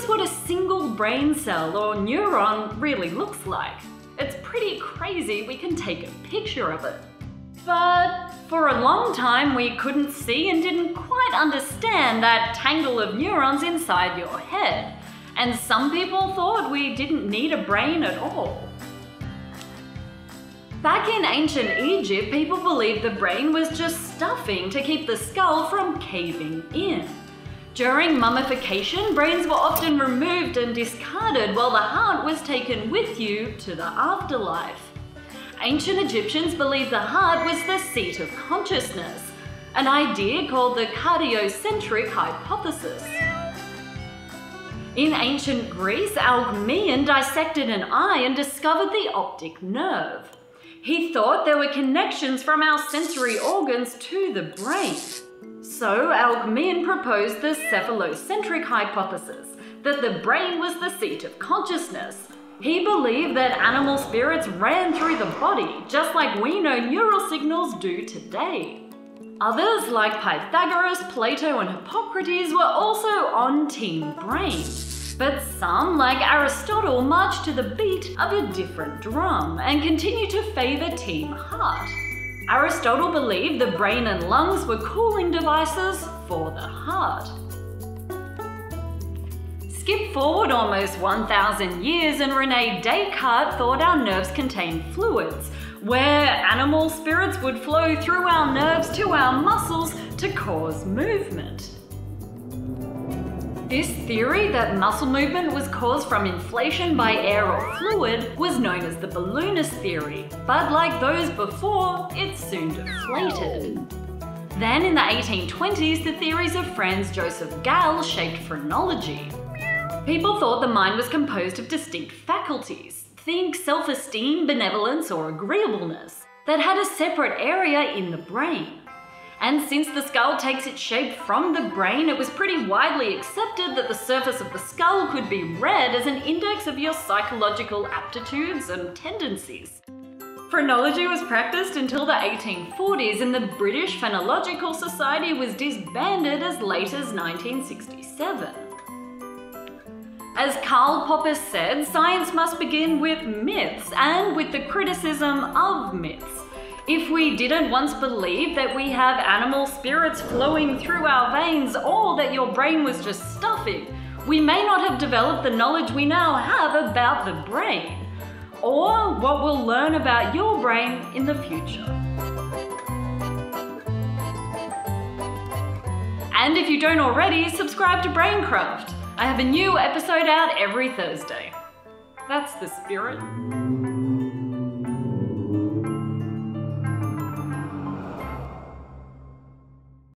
just what a single brain cell or neuron really looks like. It's pretty crazy we can take a picture of it. But for a long time we couldn't see and didn't quite understand that tangle of neurons inside your head. And some people thought we didn't need a brain at all. Back in ancient Egypt, people believed the brain was just stuffing to keep the skull from caving in. During mummification, brains were often removed and discarded while the heart was taken with you to the afterlife. Ancient Egyptians believed the heart was the seat of consciousness, an idea called the cardiocentric hypothesis. In ancient Greece, Alcmaeon dissected an eye and discovered the optic nerve. He thought there were connections from our sensory organs to the brain. So Alcmaeon proposed the cephalocentric hypothesis, that the brain was the seat of consciousness. He believed that animal spirits ran through the body, just like we know neural signals do today. Others, like Pythagoras, Plato, and Hippocrates, were also on Team Brain. But some, like Aristotle, marched to the beat of a different drum and continued to favour Team Heart. Aristotle believed the brain and lungs were cooling devices for the heart. Skip forward almost 1,000 years and René Descartes thought our nerves contained fluids, where animal spirits would flow through our nerves to our muscles to cause movement. This theory that muscle movement was caused from inflation by air or fluid was known as the balloonist theory, but like those before, it soon deflated. Then in the 1820s, the theories of Franz Joseph Gall shaped phrenology. People thought the mind was composed of distinct faculties, think self-esteem, benevolence, or agreeableness, that had a separate area in the brain. And since the skull takes its shape from the brain, it was pretty widely accepted that the surface of the skull could be read as an index of your psychological aptitudes and tendencies. Phrenology was practiced until the 1840s, and the British Phenological Society was disbanded as late as 1967. As Karl Popper said, science must begin with myths and with the criticism of myths. If we didn't once believe that we have animal spirits flowing through our veins or that your brain was just stuffing, we may not have developed the knowledge we now have about the brain, or what we'll learn about your brain in the future. And if you don't already, subscribe to BrainCraft. I have a new episode out every Thursday. That's the spirit.